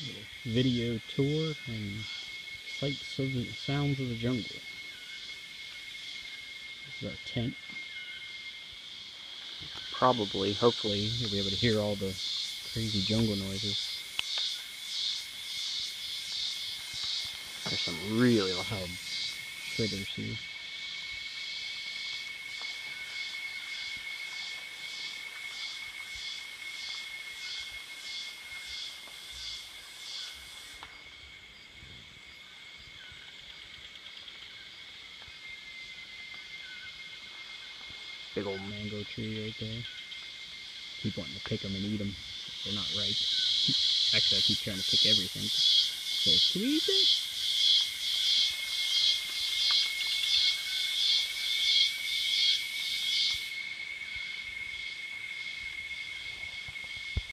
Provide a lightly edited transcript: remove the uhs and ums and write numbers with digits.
Little video tour and sights of the sounds of the jungle. This is our tent. Probably, hopefully, you'll be able to hear all the crazy jungle noises. There's some really loud critters here. Big old mango tree right there. Keep wanting to pick them and eat them. They're not ripe. Actually, I keep trying to pick everything. So, can we eat that?